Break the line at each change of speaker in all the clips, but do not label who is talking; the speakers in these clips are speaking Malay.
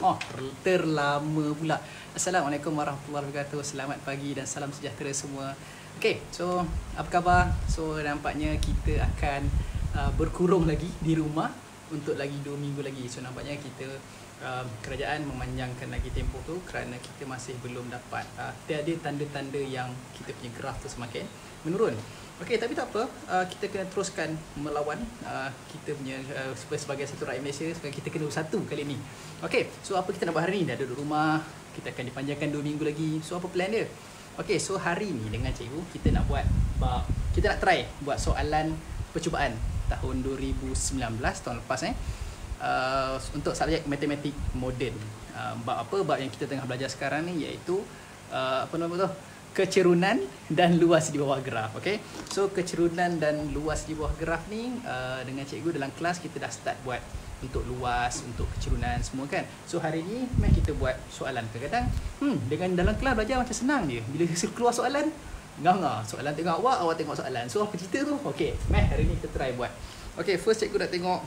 Oh, terlama pula. Assalamualaikum warahmatullahi wabarakatuh. Selamat pagi dan salam sejahtera semua. Okay, so apa khabar? So nampaknya kita akan berkurung lagi di rumah untuk lagi 2 minggu lagi. So nampaknya kita kerajaan memanjangkan lagi tempoh tu kerana kita masih belum dapat tiada tanda-tanda yang kita punya graf tu semakin menurun. Okey, tapi tak apa, kita kena teruskan melawan kita punya sebagai satu rakyat Malaysia, sebab kita kena bersatu kali ni. Okey, so apa kita nak buat hari ni? Dah duduk rumah, kita akan dipanjangkan 2 minggu lagi. So apa plan dia? Okey, so hari ni dengan cikgu kita nak buat kita nak try buat soalan percubaan tahun 2019, tahun lepas untuk subjek matematik moden. Bab apa? Bab yang kita tengah belajar sekarang ni, iaitu apa nama tu? Kecerunan dan luas di bawah graf. Okay, so kecerunan dan luas di bawah graf ni dengan cikgu dalam kelas kita dah start buat untuk luas, untuk kecerunan semua kan. So hari ni mari kita buat soalan. Kadang-kadang dengan dalam kelas belajar macam senang je, bila keluar soalan nganga, soalan tengok awak tengok soalan. So apa cerita tu? Okay, mari hari ni kita try buat. Okay, first cikgu nak tengok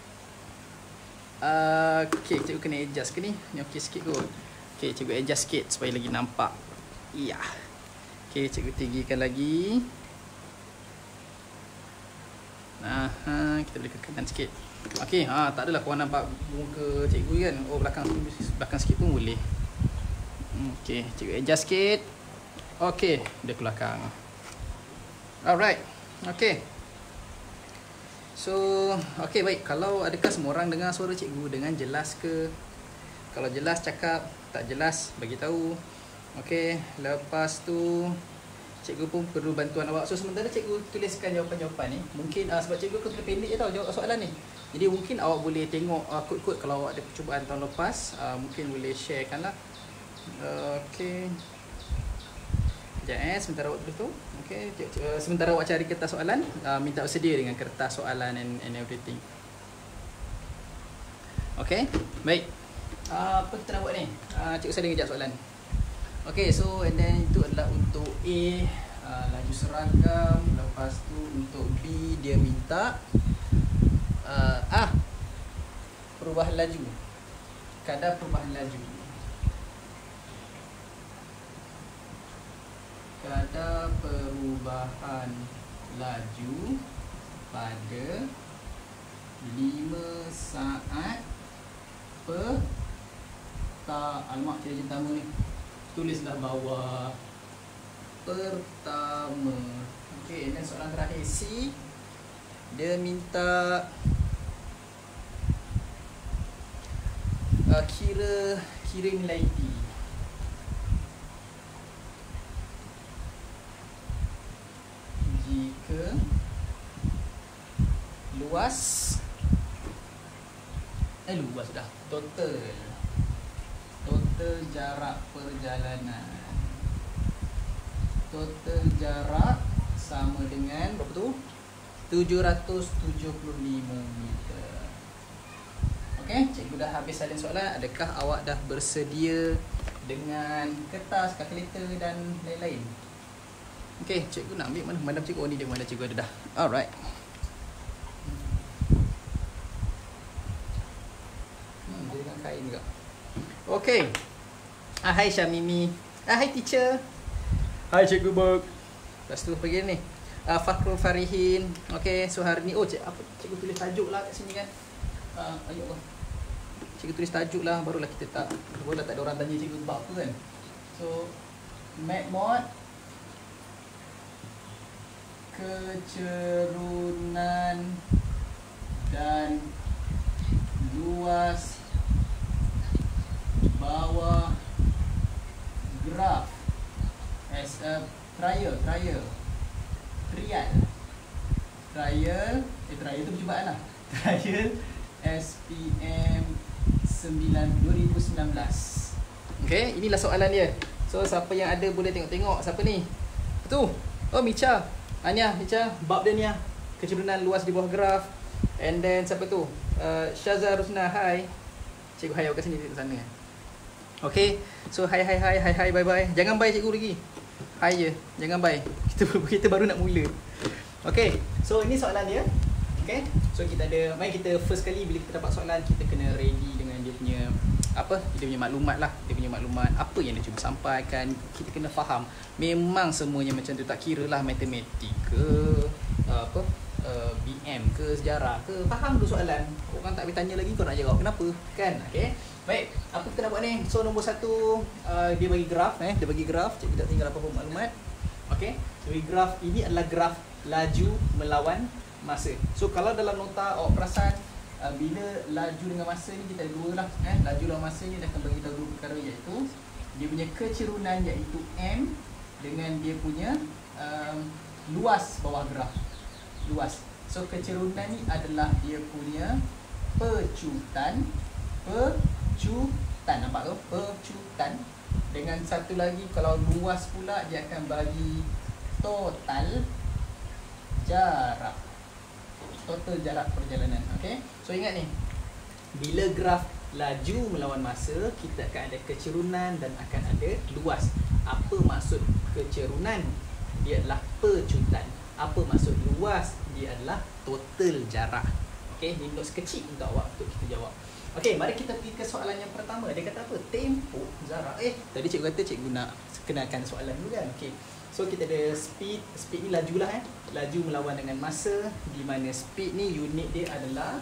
okay, cikgu kena adjust ke ni? Ni okey sikit kot. Okay, cikgu adjust sikit supaya lagi nampak. Ya. Okay, cikgu tinggikan lagi. Kita boleh ke kanan sikit. Okay, tak adalah korang nampak muka cikgu kan. Oh, belakang sikit pun boleh. Okay, cikgu adjust sikit. Okay, dia ke belakang. Alright, okay. So, okay baik. Kalau adakah semua orang dengar suara cikgu dengan jelas ke? Kalau jelas cakap, tak jelas bagi tahu. Okey, lepas tu cikgu pun perlu bantuan awak. So sementara cikgu tuliskan jawapan-jawapan ni, mungkin sebab cikgu akan tulis pendek je tau jawab soalan ni. Jadi mungkin awak boleh tengok kod-kod kalau awak ada percubaan tahun lepas, mungkin boleh sharekan lah. Okey. Sekejap sementara awak tulis tu. Okey, sementara awak cari kertas soalan, minta bersedia dengan kertas soalan and everything. Okey, baik. Apa kita nak buat ni? Cikgu saya kejap soalan. Okay, so and then itu adalah untuk A, laju seragam. Lepas tu untuk B dia minta perubahan laju, kadar perubahan laju, kadar perubahan laju pada 5 saat alamak, cerita pertama ni tulislah bawah pertama. Okey, dan soalan terakhir C, dia minta kira nilai T. Jika luas dah total jarak perjalanan, total jarak sama dengan berapa tu? 775 meter. Okey, cikgu dah habis salin soalan. Adakah awak dah bersedia dengan kertas, kalkulator dan lain-lain? Okey, cikgu nak ambil mana? Mana cikgu? Oh ni dia, mana cikgu ada dah. Alright. Dia dengan kain juga. Okey. Hai Syamimi. Hai teacher. Hai Cikgu Berg. Lepas tu pergi ni. Fakhrul Farihin. Okey, so hari ni cikgu tulis tajuk lah kat sini kan. Ayo Allah. Cikgu tulis tajuk lah, barulah kita tak ada orang tanya cikgu bab apa kan. So Mod kecerunan dan luas bawah graf as a trial tu percubaan lah. Trial SPM 2019. Okay, inilah soalan dia. So siapa yang ada boleh tengok-tengok. Siapa ni? Tu. Oh, Micha. Ania, Micha, bab dia ni lah. Kecerunan luas di bawah graf. And then siapa tu? Syazah Rusna. Hai. Cikgu hai awak kat sini, kat sana. Okay, so hi bye bye. Jangan bye cikgu lagi. Hi je, jangan bye. Kita baru nak mula. Okay, so ini soalan dia. Okay, so kita ada, mari kita first kali bila kita dapat soalan, kita kena ready dengan dia punya apa dia punya maklumat lah, dia punya maklumat apa yang dia cuba sampaikan. Kita kena faham. Memang semuanya macam tu, tak kira lah matematik ke apa BM ke sejarah ke, faham tu soalan. Orang tak boleh tanya lagi kau nak jawab kenapa kan. Okey, baik, apa kita nak buat ni? So nombor 1 dia bagi graf dia bagi graf. Cikgu tak tinggal apa-apa maklumat. Okey, so graf ini adalah graf laju melawan masa. So kalau dalam nota awak perasan, bila laju dengan masa ni kita ada dua lah laju lawan masa ni dia akan bagi tahu dua perkara, iaitu dia punya kecerunan iaitu M dengan dia punya luas bawah graf, luas. So kecerunan ni adalah dia punya pecutan, nampak tu? Pecutan. Dengan satu lagi kalau luas pula dia akan bagi total jarak, total jarak perjalanan. Okey, so ingat ni, bila graf laju melawan masa, kita akan ada kecerunan dan akan ada luas. Apa maksud kecerunan? Dia adalah pecutan. Apa maksud luas? Dia adalah total jarak. Okey, ni notes kecil untuk awak untuk kita jawab. Okey, mari kita pergi ke soalan yang pertama. Dia kata apa? Tempoh jarak. Tadi cikgu kata cikgu nak kenalkan soalan dulu kan. Okey, so kita ada speed. Speed ni laju lah laju melawan dengan masa, di mana speed ni unit dia adalah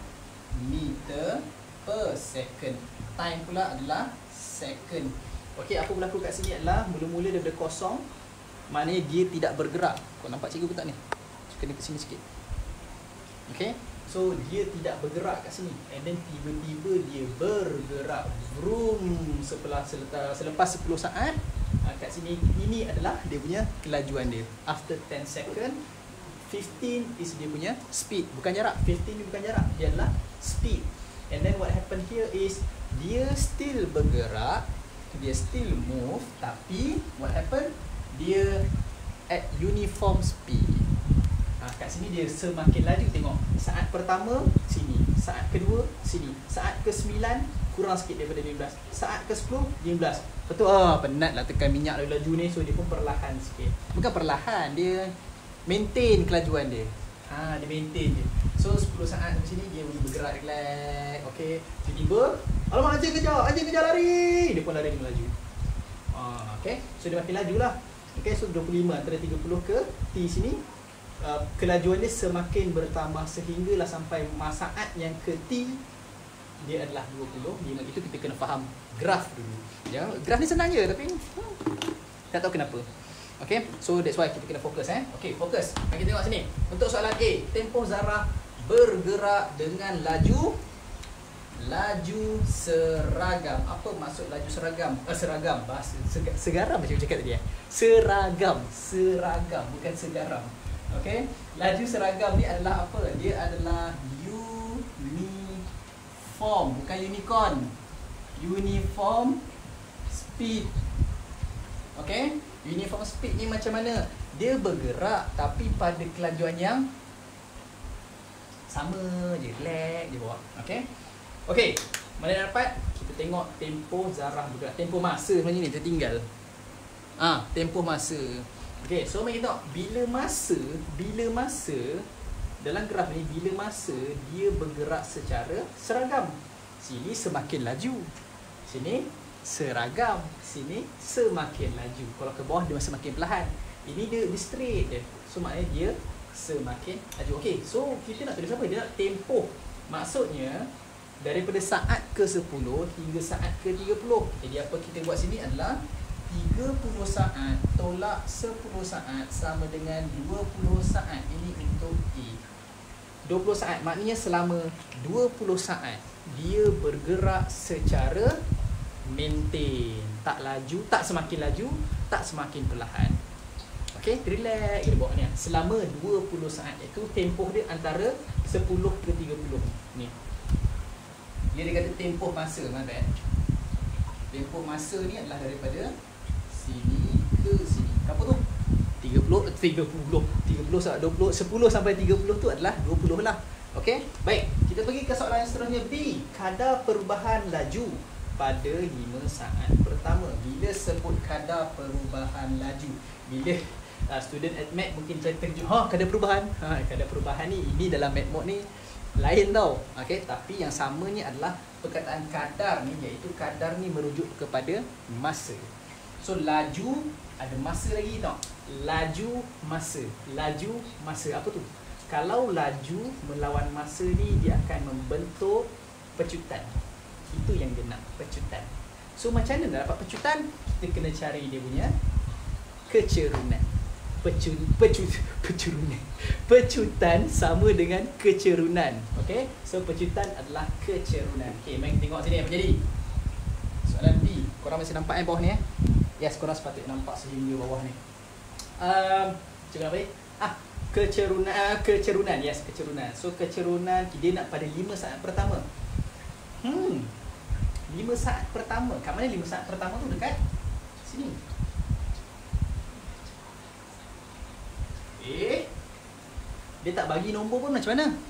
meter per second. Time pula adalah second. Okey, apa berlaku kat sini adalah mula-mula daripada kosong, maknanya dia tidak bergerak. Kau nampak cikgu ke tak ni? Kena ke sini sikit. Okey, so dia tidak bergerak kat sini, and then tiba-tiba dia bergerak vroom selepas 10 saat. Kat sini ini adalah dia punya kelajuan dia. After 10 second, 15 is dia punya speed, bukan jarak. 15 ni bukan jarak, dia adalah speed. And then what happen here is dia still bergerak, dia still move, tapi what happen, dia at uniform speed. Kat sini dia semakin laju. Tengok, saat pertama sini, saat kedua sini, saat ke-9 kurang sikit daripada 15, saat ke-10 15. Betul, penat lah tekan minyak laju ni. So dia pun perlahan sikit. Bukan perlahan, dia maintain kelajuan dia. Dia maintain je. So 10 saat sampai sini dia boleh bergerak relax. Okey, tiba-tiba alamak, anjing kejar lari, dia pun lari dengan laju. Okey, so dia makin laju lah. Okey, so 25 antara 30 ke T sini, kelajuan dia semakin bertambah sehinggalah sampai saat yang ke T dia adalah 20. Dengan itu kita kena faham graf dulu. Ya, graf ni senang je tapi tak tahu kenapa. Okey, so that's why kita kena fokus Okey, fokus. Mari kita tengok sini. Untuk soalan A, tempoh zarah bergerak dengan laju seragam. Apa maksud laju seragam? Seragam, bahasa segaram macam cakap tadi Seragam bukan segaram. Okey, laju seragam ni adalah apa? Dia adalah uniform, bukan unicorn. Uniform speed. Okey, uniform speed ni macam mana? Dia bergerak tapi pada kelajuan yang sama je, relax je bawa. Okey. Okey, mana dapat? Kita tengok tempoh zarah bergerak. Tempoh masa sebenarnya ni tertinggal. Tempoh masa. Okey, so mari kita tengok bila masa dalam graf ni, bila masa dia bergerak secara seragam. Sini semakin laju, sini seragam, sini semakin laju. Kalau ke bawah dia semakin perlahan. Ini dia straight je. So maknanya dia semakin laju. Okey, so kita nak tulis apa? Dia nak tempoh. Maksudnya daripada saat ke-10 hingga saat ke-30. Jadi apa kita buat sini adalah 30 saat tolak 10 saat sama dengan 20 saat. Ini untuk A. 20 saat maknanya selama 20 saat dia bergerak secara maintain, tak laju, tak semakin laju, tak semakin perlahan. Okey, relax kita bawa ni. Selama 20 saat, iaitu tempoh dia antara 10 ke 30. Ni. Dia kata tempoh masa, mana tempoh masa ni adalah daripada sini ke sini. Apa tu? 30 saat 20, 10 sampai 30 tu adalah 20 lah. Okey, baik. Kita pergi ke soalan yang seterusnya. B, kadar perubahan laju pada 5 saat pertama. Bila sebut kadar perubahan laju, bila student at Math mungkin terkejut, kadar perubahan. Kadar perubahan ni, ini dalam Math mode ni lain tau. Okey, tapi yang samanya adalah perkataan kadar ni, iaitu kadar ni merujuk kepada masa. So laju ada masa lagi tau. Laju masa. Laju masa. Apa tu? Kalau laju melawan masa ni, dia akan membentuk pecutan. Itu yang dia nak, pecutan. So macam mana nak dapat pecutan? Kita kena cari dia punya kecerunan. Pecutan sama dengan kecerunan. Okey, so pecutan adalah kecerunan. Okey, mari kita tengok sini apa jadi. Soalan B. Korang masih nampak bawah ni Yes, korang sepatutnya nampak sehingga bawah ni. Cikgu nak balik? Kecerunan. Yes, kecerunan. So kecerunan dia nak pada 5 saat pertama. 5 saat pertama. Kat mana 5 saat pertama tu? Dekat sini. Dia tak bagi nombor pun macam mana?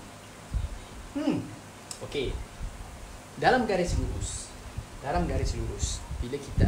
Okey. Dalam garis lurus, bila kita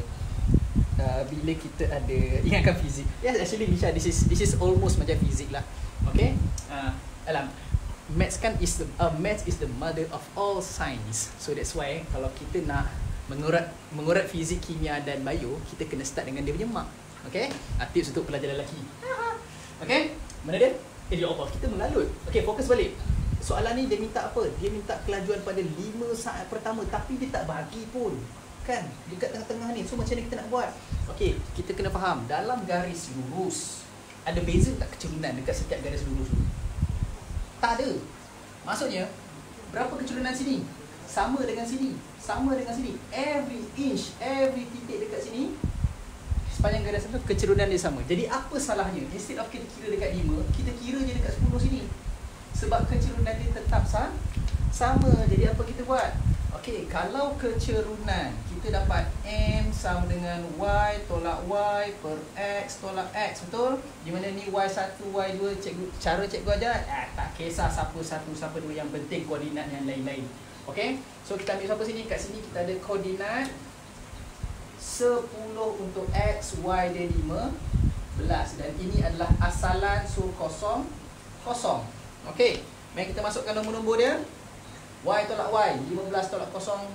ada ingatkan fizik. Yes, actually Misha, this is almost macam fizik lah. Okay, maths kan maths is the mother of all science. So that's why kalau kita nak mengurat fizik, kimia dan bio, kita kena start dengan dia punya mak. Okay, tips untuk pelajar lelaki. Okay, mana dia? Ya Allah, kita melalut. Okay, fokus balik. Soalan ni dia minta apa? Dia minta kelajuan pada 5 saat pertama, tapi dia tak bagi pun. Kan? Dekat tengah-tengah ni. So macam mana kita nak buat? Okey, kita kena faham. Dalam garis lurus, ada beza tak kecerunan dekat setiap garis lurus tu? Tak ada. Maksudnya, berapa kecerunan sini? Sama dengan sini. Sama dengan sini. Every inch, every titik dekat sini, sepanjang garis tu, kecerunan dia sama. Jadi apa salahnya? Instead of kita kira dekat 5, kita kira je dekat 10 sini. Sebab kecerunan dia tetap sama. Jadi apa kita buat? Okey, kalau kecerunan kita dapat M sama dengan Y tolak Y per X tolak X, betul? Di mana ni Y1, Y2, cikgu ajar. Tak kisah siapa 1, siapa 2, yang penting koordinat yang lain-lain. Okey, so kita ambil siapa sini? Kat sini kita ada koordinat 10 untuk X, Y dia 15. Dan ini adalah asalan, so kosong. Okey, mari kita masukkan nombor-nombor dia. Y tolak Y, 15 tolak 0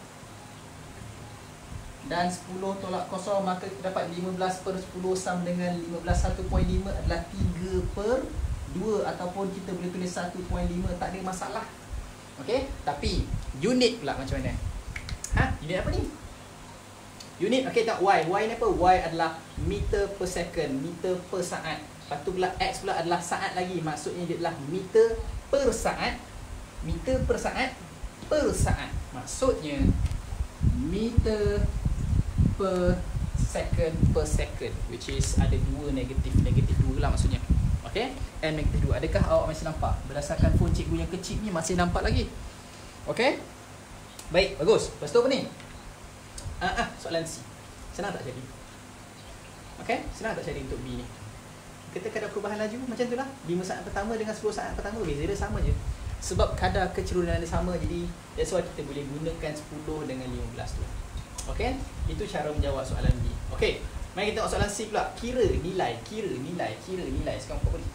dan 10 tolak 0, maka kita dapat 15 per 10 sama dengan 15. 1.5 adalah 3 per 2, ataupun kita boleh tulis 1.5, tak ada masalah. Okey, tapi unit pula macam mana? Unit apa ni? Unit, okey, tengok Y. Y ni apa? Y adalah meter per second, meter per saat. Lepas tu pula X pula adalah saat lagi. Maksudnya dia adalah meter per saat. Meter per saat per saat. Maksudnya meter per second, which is ada 2 negatif 2 lah maksudnya. Okey, and negatif 2. Adakah awak masih nampak? Berdasarkan phone cikgu yang kecil ni masih nampak lagi. Okey, baik, bagus. Lepas tu apa ni? Soalan C. Senang tak jadi? Okey, senang tak jadi untuk B ni? Kita kadar perubahan laju macam tu lah. 5 saat pertama dengan 10 saat pertama, beza dia sama je. Sebab kadar kecerunan dia sama, jadi that's why kita boleh gunakan 10 dengan 15 tu. Okey, itu cara menjawab soalan B. Okey, mari kita tengok soalan C pula. Kira nilai. Sekarang apa ni?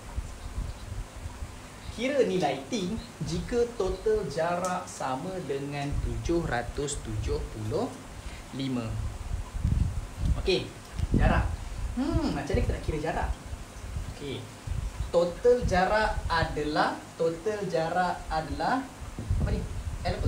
Kira nilai T jika total jarak sama dengan 775. Okey, jarak. Macam ni kita nak kira jarak. Okey. Total jarak adalah apa ni? L apa?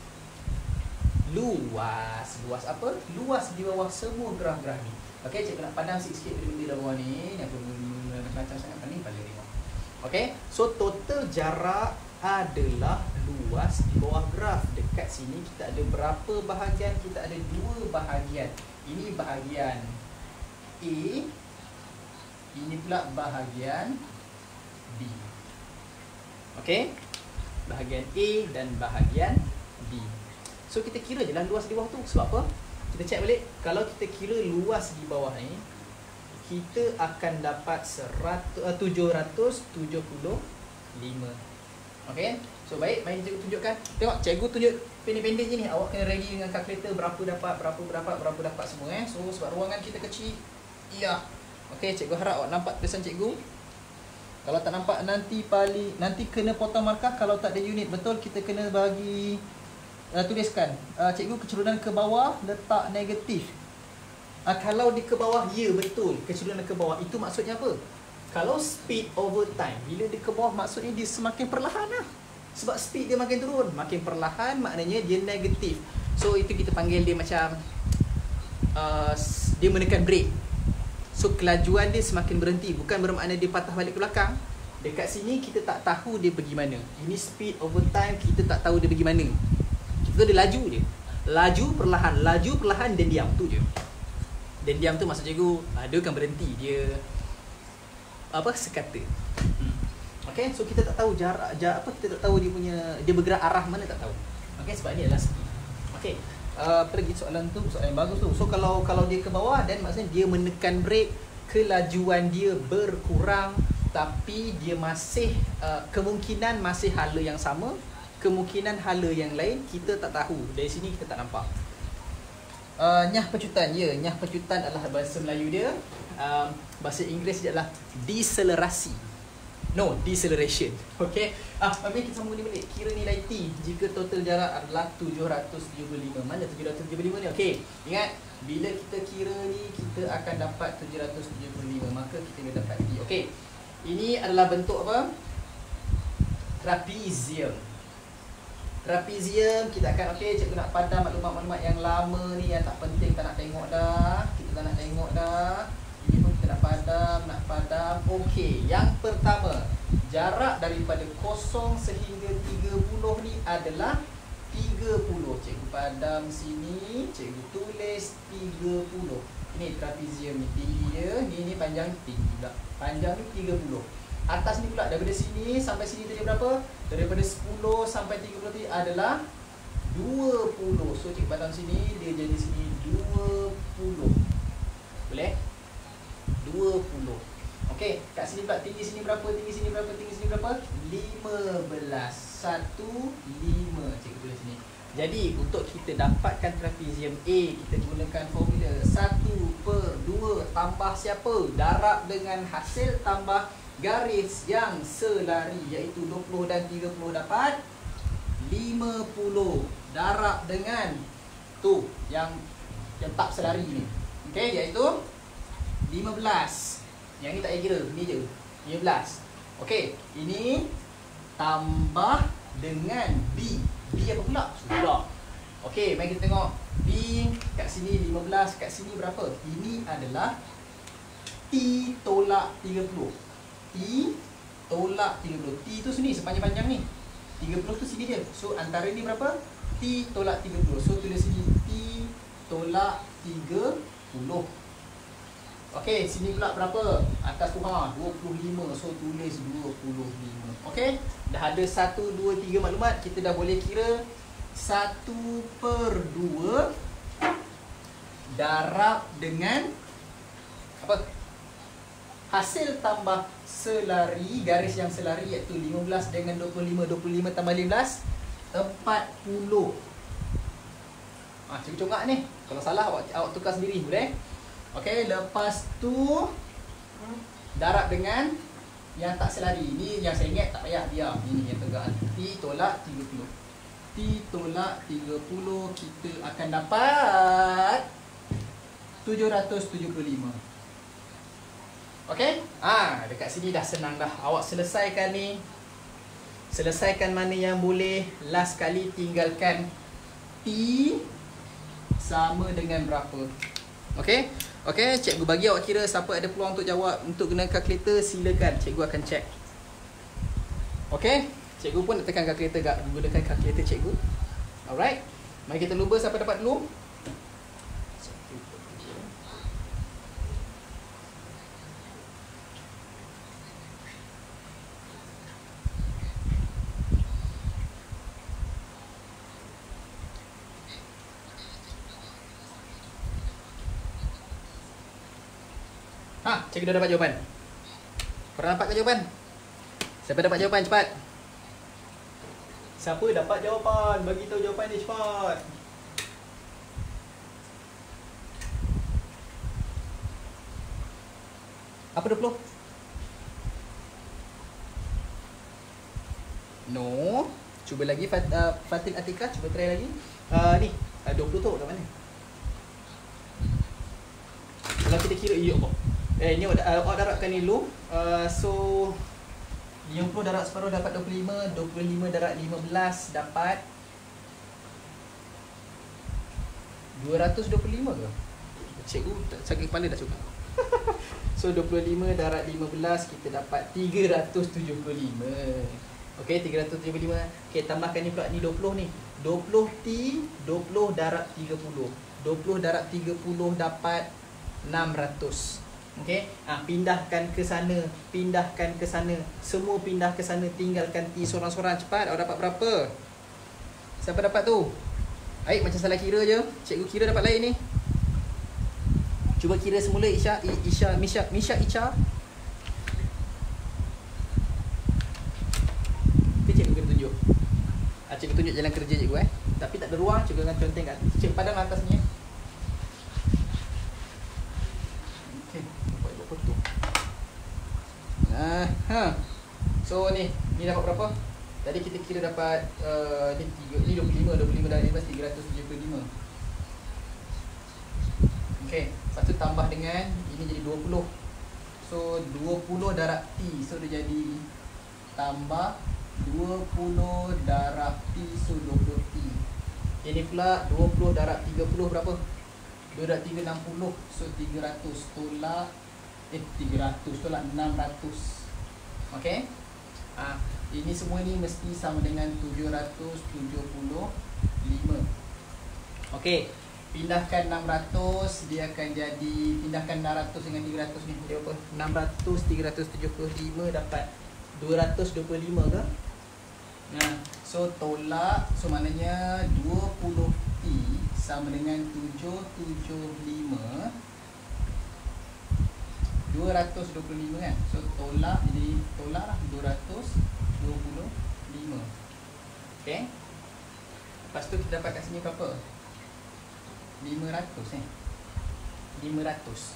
Luas apa? Luas di bawah semua graf-graf ni. Okey, cikgu nak pandang sikit-sikit benda-benda dalam bawah ni. Ni apa benda macam sangat ni paling tengok. Okey, so total jarak adalah luas di bawah graf. Dekat sini kita ada berapa bahagian? Kita ada 2 bahagian. Ini bahagian A, ini pula bahagian B. Okey, bahagian A dan bahagian B. So kita kira je lah luas di bawah tu. Sebab apa? Kita check balik. Kalau kita kira luas di bawah ni, kita akan dapat 775. Okey, so baik, mari cikgu tunjukkan. Tengok, cikgu tunjuk pendek-pendek je ni. Awak kena ready dengan kalkulator berapa dapat semua So sebab ruangan kita kecil. Ya. Okey, cikgu harap awak nampak tulisan cikgu. Kalau tak nampak nanti kena potong markah kalau tak ada unit. Betul, kita kena bagi tuliskan. Cikgu kecerunan ke bawah letak negatif. Kalau di ke bawah, ya betul, kecerunan ke bawah. Itu maksudnya apa? Kalau speed over time, bila dia ke bawah maksudnya dia semakin perlahan lah. Sebab speed dia makin turun, makin perlahan maknanya dia negatif. So itu kita panggil dia macam dia menekan brake. So kelajuan dia semakin berhenti. Bukan bermakna dia patah balik ke belakang. Dekat sini kita tak tahu dia pergi mana. Ini speed over time, kita tak tahu dia pergi mana. Kita tahu dia laju je. Laju perlahan dan diam, tu je. Dan diam tu maksud cikgu, dia akan berhenti. Dia sekata. Okay, so kita tak tahu jarak kita tak tahu dia bergerak arah mana, tak tahu. Okay, sebab ni adalah speed. Okay, pergi soalan yang bagus tu. So kalau dia ke bawah, dan maksudnya dia menekan brake, kelajuan dia berkurang, tapi dia masih kemungkinan masih hala yang sama, kemungkinan hala yang lain kita tak tahu. Dari sini kita tak nampak. Nyah pecutan, ya, nyah pecutan adalah bahasa Melayu dia. Bahasa Inggeris dia adalah decelerasi. No, deceleration. Okay. Mami kita sambung ni balik. Kira nilai T jika total jarak adalah 775. Mana 775 ni? Okay. Ingat, bila kita kira ni, kita akan dapat 775. Maka kita boleh dapat T. Okay. Ini adalah bentuk apa? Trapezium. Trapezium, kita akan, okay, cikgu nak padam maklumat-maklumat yang lama ni, yang tak penting, tak nak tengok dah. Kita tak nak tengok dah. Ini pun kita nak padam. Okey, yang pertama, jarak daripada 0 sehingga 30 ni adalah 30. Cikgu padam sini, cikgu tulis 30. Ini trapezium ni, tinggi dia. Ni panjang, tinggi pula. Panjang ni 30. Atas ni pula, daripada sini sampai sini tadi berapa? Daripada 10 sampai 30 tadi adalah 20. So cikgu padam sini, dia jadi sini 20. Boleh? 20. Okey, kat sini pula tinggi sini berapa? Tinggi sini berapa? Tinggi sini berapa? 15. 15. Cikgu tulis sini. Jadi untuk kita dapatkan trapezium A, kita gunakan formula 1/2 tambah siapa? Darab dengan hasil tambah garis yang selari, iaitu 20 dan 30 dapat 50. Darab dengan tu yang tak selari ni. Okey, iaitu 15. Yang ni tak payah kira, ni je 15. Okey, ini tambah dengan B. B apa pula? Sudah. Okey, mari kita tengok. B kat sini 15, kat sini berapa? Ini adalah T tolak 30. T tolak 30. T tu sini sepanjang-panjang ni. 30 tu sini dia. So antara ni berapa? T tolak 30. So tulis sini T tolak 30. Okey, sini pula berapa? Atas tu 25. So tulis 25. Okey, dah ada 1, 2, 3 maklumat. Kita dah boleh kira 1/2 darab dengan apa? Hasil tambah selari, garis yang selari, iaitu 15 dengan 25. 25 tambah 15, 40. Cikgu congak ni. Kalau salah awak tukar sendiri, boleh? Okey, lepas tu darab dengan yang tak selari. Ini yang saya ingat, tak payah biar. Ini yang tegak. T tolak 30. T tolak 30, kita akan dapat 775. Okey? Dekat sini dah senang dah. Awak selesaikan ni. Selesaikan mana yang boleh. Last kali tinggalkan T sama dengan berapa. Okey? Okey, cikgu bagi awak kira. Siapa ada peluang untuk jawab untuk guna kalkulator, silakan. Cikgu akan check. Okey? Cikgu pun nak tekan kalkulator, gunakan kalkulator cikgu. Alright? Mari kita luba siapa dapat dulu. Cikgu dah dapat jawapan. Korang dapat ke jawapan? Siapa dapat jawapan? Cepat. Siapa dapat jawapan? Bagi tahu jawapan ni cepat. Apa 20? No. Cuba lagi Fatin Atika, cuba try lagi. Ni 20 tu kat mana? Kalau kita kira apa? Ni awak darabkan ni dulu. So 50 darab separuh dapat 25, 25 darab 15 dapat 225 ke? Cikgu sakit kepala dah suka. So 25 darab 15 kita dapat 375. Okey, 375. Okey, tambahkan ni pula ni 20 ni. 20 T 20 darab 30. 20 darab 30 dapat 600. Okey, pindahkan ke sana, pindahkan ke sana. Semua pindah ke sana, tinggalkan T sorang-sorang. Cepat, awak dapat berapa? Siapa dapat tu? Aik macam salah kira je. Cikgu kira dapat lain ni. Cuba kira semula Misha, Isha. Nanti cikgu kena tunjuk. Cikgu tunjuk jalan kerja cikgu Tapi tak ada ruang, cikgu akan conteng kat. Cikgu padam atas ni. Okey, buat foto. So ni dapat berapa? Tadi kita kira dapat ni 25 dari 15 375. Okey, lepas tu tambah dengan ini jadi 20. So 20 darab T. So dia jadi tambah 20 darab T. So 20 T. Ini pula 20 darab 30 berapa? 2 darab 3 60. So 300 tolak 300 tolak 600. Okey. Ini semua ni mesti sama dengan 775. Okey. Pindahkan 600, dia akan jadi, pindahkan 600 dengan 300 ni dia apa? 600 375 dapat 225 ke? So tolak, so maknanya 20 T sama dengan 775 225 kan? So tolak, jadi tolak lah 225. Okay. Lepas tu kita dapat kat sini berapa? 500 500.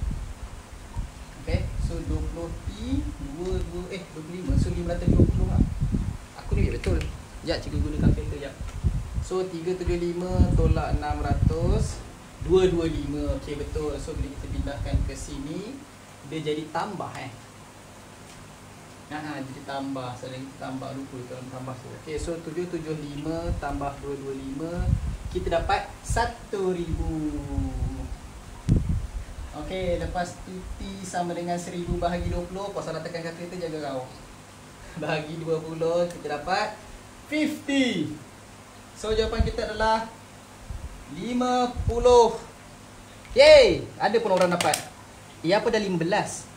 Okay. So 20 T 25. So 520 lah. Aku ni betul. Sekejap cikgu guna kalkulator sekejap. So 375 tolak 600 225. Okay, betul. So bila kita pindahkan ke sini, dia jadi tambah jadi tambah. Saya tambah lupa kalau tambah tu. Okay, so 775 tambah 225, kita dapat 1000. Okey, lepas tu T sama dengan 1000 bahagi 20. Kau salah tekan kalkulator, jaga kau. Bahagi 20, kita dapat 50. So jawapan kita adalah 50. Yeay, ada pun orang dapat. Apa dah 15.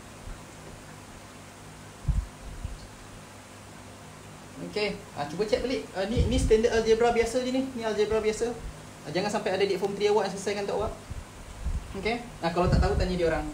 Okey, cuba cek balik. Ni standard algebra biasa je ni. Ni algebra biasa. Jangan sampai ada di form 3 awak yang selesaikan untuk awak. Okey. Kalau tak tahu tanya dia orang.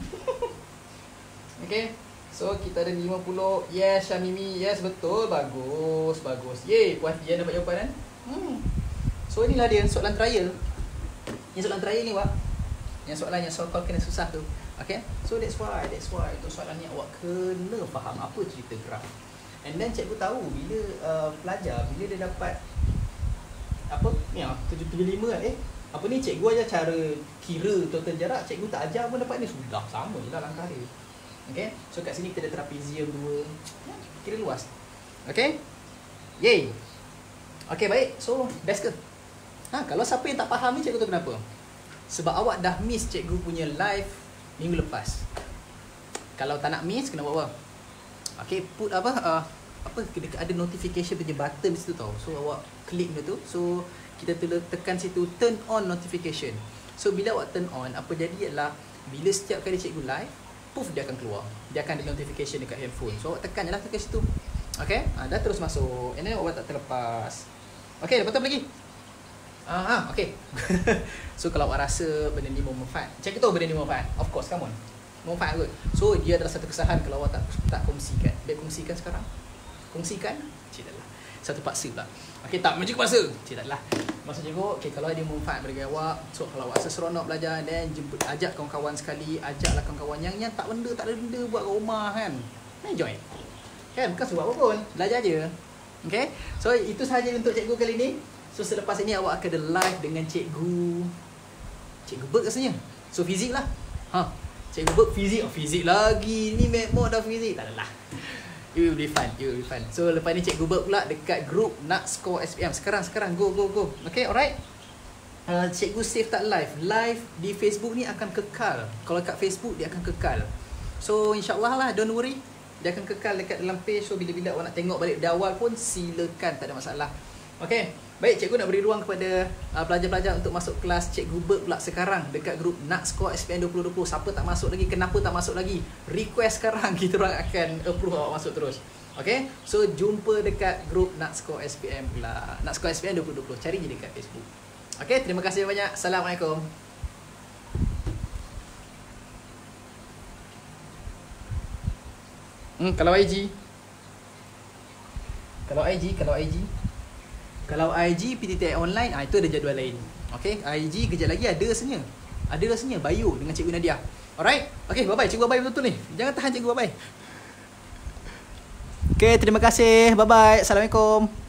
Okey. So kita ada 50. Yes, Syamimi. Yes, betul. Bagus, bagus. Yeay, puas dia dapat jawapan kan? So inilah dia soalan trial. Yang soalan trial ni awak. Yang soalan yang so-called kena susah tu. Okay. So that's why untuk soalan ni awak kena faham apa cerita graf. And then cikgu tahu bila pelajar bila dia dapat apa ni 775 kan apa ni cikgu ajar cara kira total jarak, cikgu tak ajar pun dapat ni sudah sama je lah langkah dia. Okay. So kat sini kita ada trapezium 2. Kira luas. Okay. Yay. Okay, baik. So best ke? Kalau siapa yang tak faham ni cikgu tahu kenapa. Sebab awak dah miss cikgu punya live minggu lepas. Kalau tak nak miss, kena buat apa? Okay, put apa ada notification punya button di situ tau. So awak klik benda tu. So kita tekan situ turn on notification. So bila awak turn on, apa jadi adalah bila setiap kali cikgu live, puff dia akan keluar. Dia akan ada notification dekat handphone. So awak tekan je lah tekan situ. Okay, dah terus masuk. And then awak tak terlepas. Okay, lepas tu apa lagi? Okay. So kalau awak rasa benda ni bermanfaat, cikgu tahu benda ni bermanfaat. Of course, come on. Manfaat kot. So dia adalah satu kesalahan kalau awak tak kongsikan. Dia kongsikan sekarang. Kongsikan? Cik taklah. Satu paksa pula. Okey, tak macam paksa. Cik taklah. Maksud cikgu, okey kalau ada manfaat bagi awak, so kalau awak seronok belajar, then jemput ajak kawan-kawan sekali, ajaklah kawan-kawan yang tak ada benda buat kat rumah kan. Main join. Kan bukan sebab apa pun. Belajar je. Okay, so itu sahaja untuk cikgu kali ni. So selepas ini awak akan ada live dengan cikgu Berg rasanya. So fizik lah. Cikgu Berg fizik. Fizik lagi. Ni memang dah fizik. Tak adalah. It will be fun. So lepas ni cikgu Berg pula dekat group nak score SPM. Sekarang go. Okay, alright. Cikgu save tak live di Facebook ni akan kekal. Kalau kat Facebook dia akan kekal. So insyaAllah lah, don't worry, dia akan kekal dekat dalam page. So bila-bila awak nak tengok balik dari awal pun silakan, tak ada masalah. Okay, baik, cikgu nak beri ruang kepada pelajar-pelajar untuk masuk kelas cikgu Berg pula sekarang dekat grup nak score SPM 2020. Siapa tak masuk lagi, kenapa tak masuk lagi, request sekarang, kita orang akan approve awak masuk terus. Okay, so jumpa dekat grup nak score SPM pula, nak score SPM 2020, cari je dekat Facebook. Okay, terima kasih banyak. Assalamualaikum. Kalau IG PTTI online, itu ada jadual lain. Okay, IG kejap lagi ada rasanya bio dengan Cikgu Nadia. Alright, okay, bye-bye. Cikgu bye betul-betul ni. Jangan tahan cikgu, bye-bye. Okay, terima kasih. Bye-bye. Assalamualaikum.